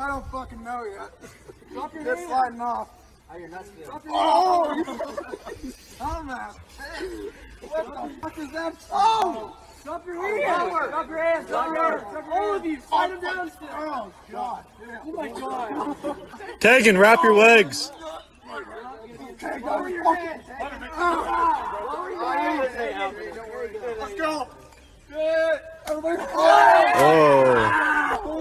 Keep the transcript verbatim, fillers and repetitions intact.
I don't fucking know yet. Drop your It's sliding off. Oh, you're nuts. Oh! Dumbass. What the fuck is that? Oh! Drop your hands! Drop your hands! Drop your hands! All of you! Slide them down still! Oh, God. Oh, my God. Tegan, wrap your legs. Okay, lower your hands. Lower your hands. Let's go. Good. Everybody. Oh.